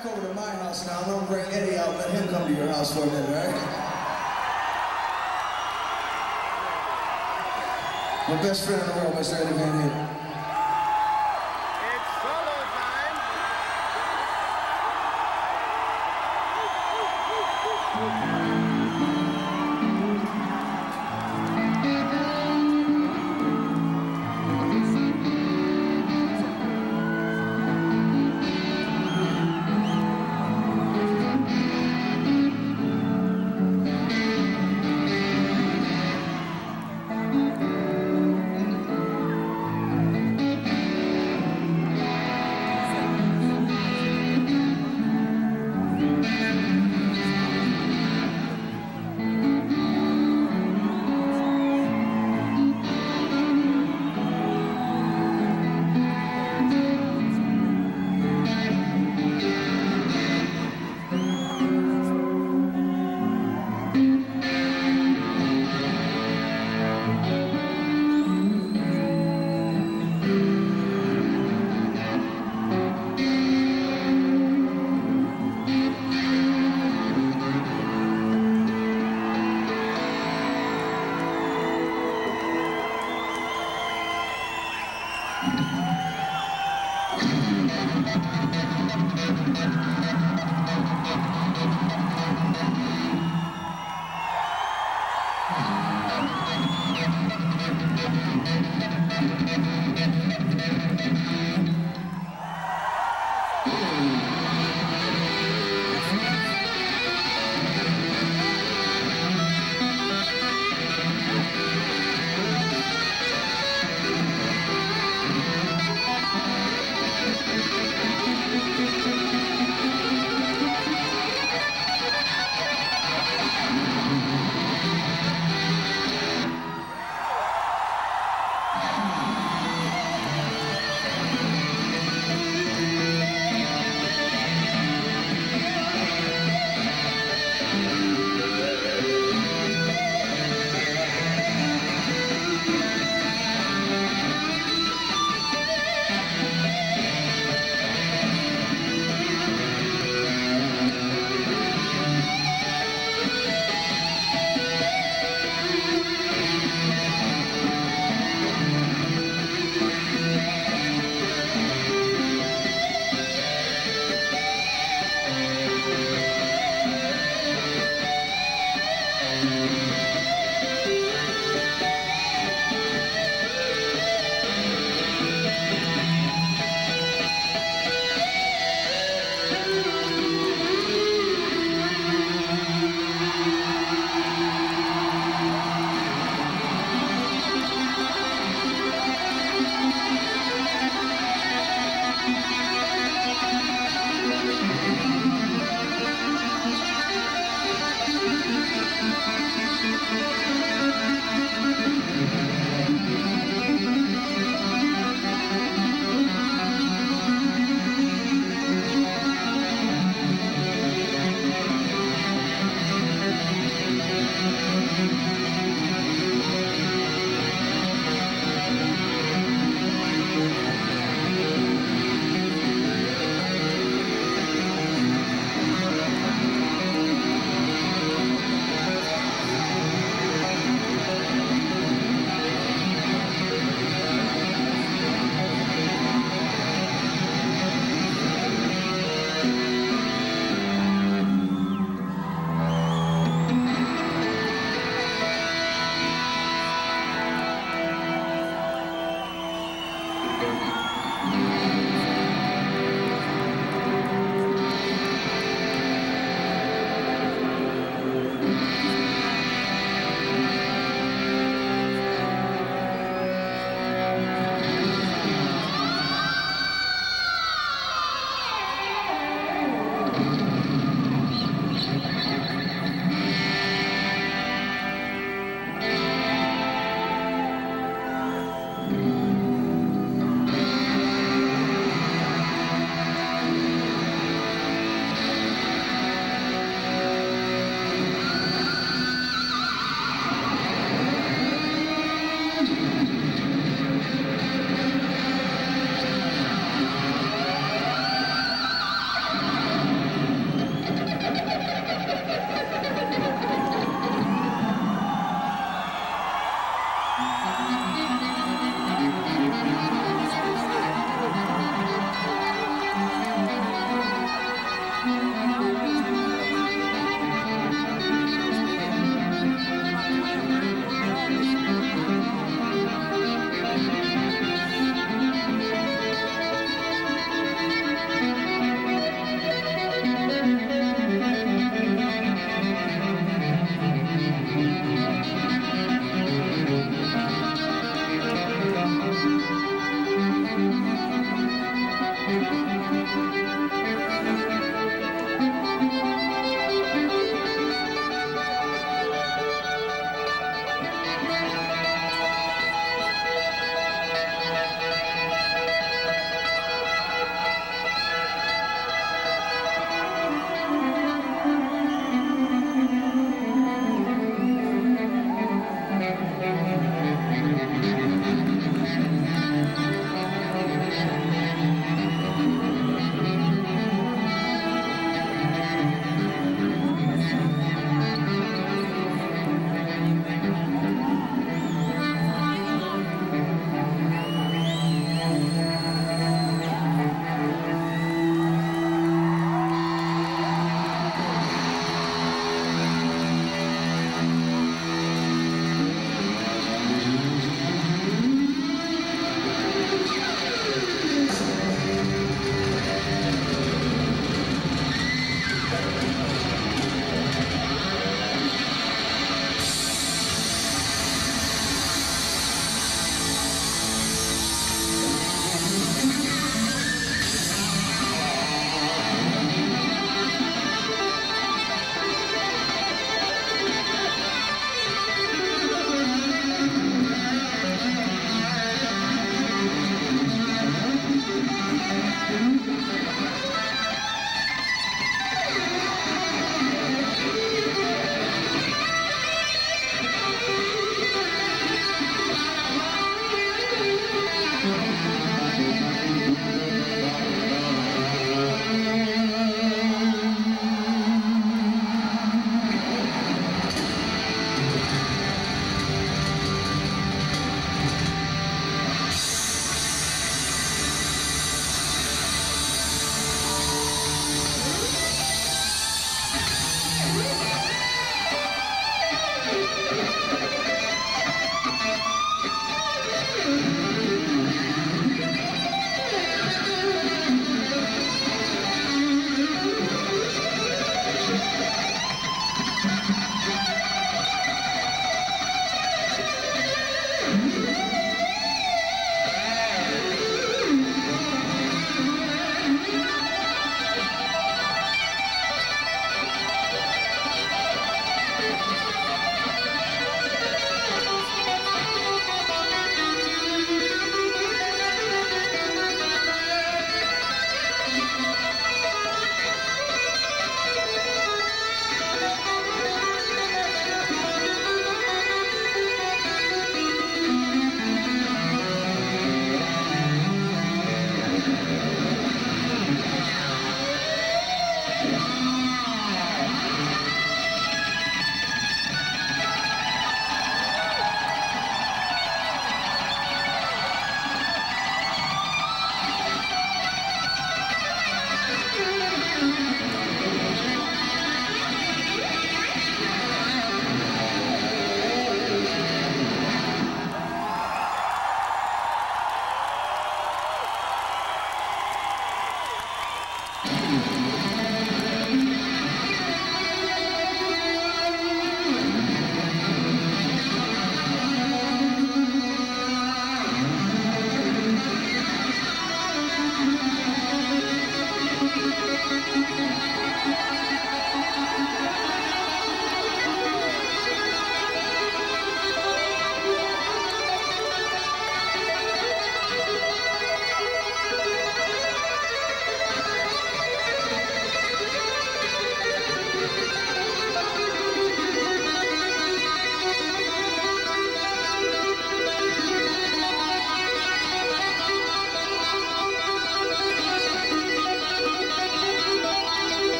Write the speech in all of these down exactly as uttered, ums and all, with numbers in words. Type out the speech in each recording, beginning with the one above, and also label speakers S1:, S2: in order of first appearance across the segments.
S1: back over to my house now. I'm gonna bring Eddie out and let him come to your house for a minute, all right? My best friend in the world, Mister Eddie Van Halen.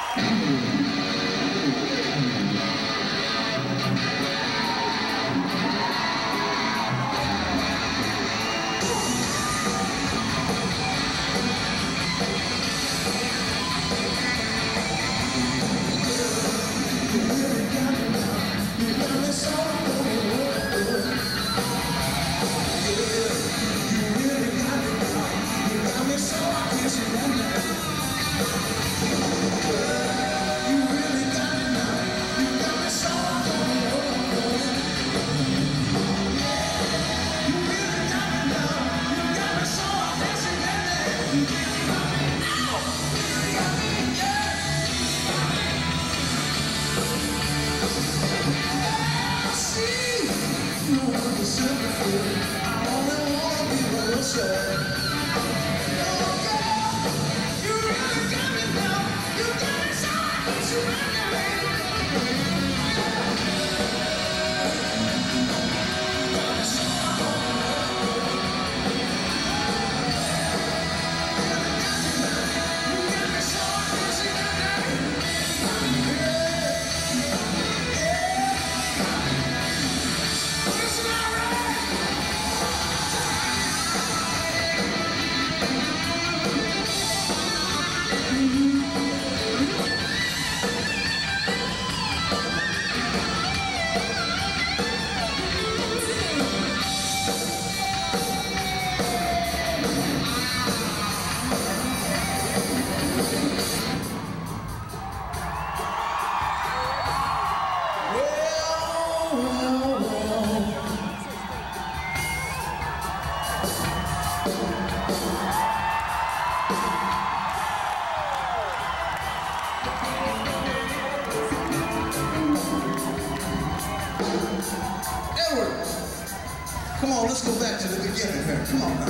S1: Come on, let's go back to the beginning here. Come on now.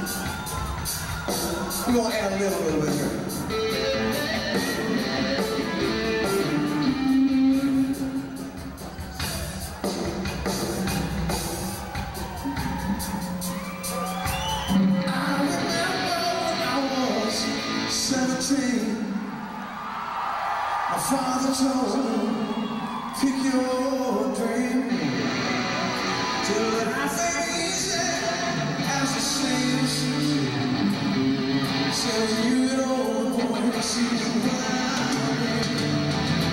S1: We're going to add a little, little bit here. I remember when I was seventeen, my father told me, pick your dream. Till I think easy as a slave. So you don't see what I mean.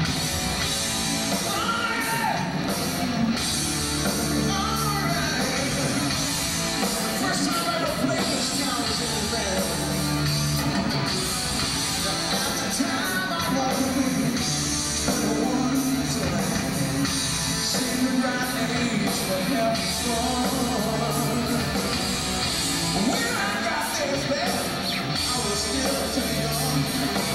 S1: Alright. First time I ever played this town was in the band. At the time I was twenty-one till I seemed the right age for having fun. When I got this bad, I was still too young.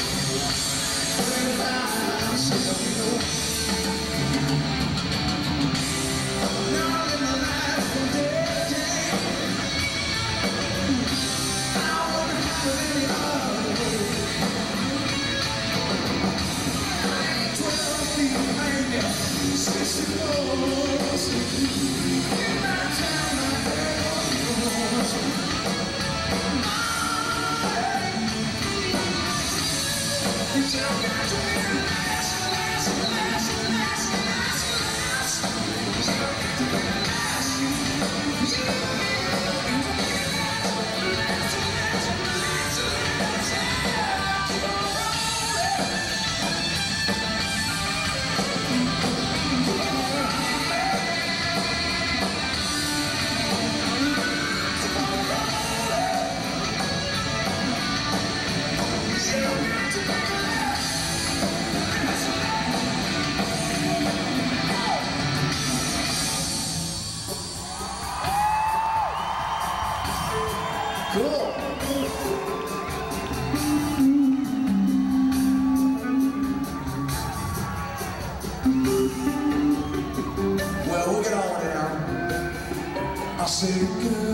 S1: twenty-five, still you. Now I live my life from day to day. I wouldn't have it any other way. I ain't twelve feet, I ain't got sixty floors. In my town, I had it's all got to be last, last, last, last, last, last. It's all got to be last. You got to be last, last, last, last, last. Keep on rolling. Keep on rolling. Keep on rolling. You got to be last. Cool. Well, we'll get on with it now. I'll say good.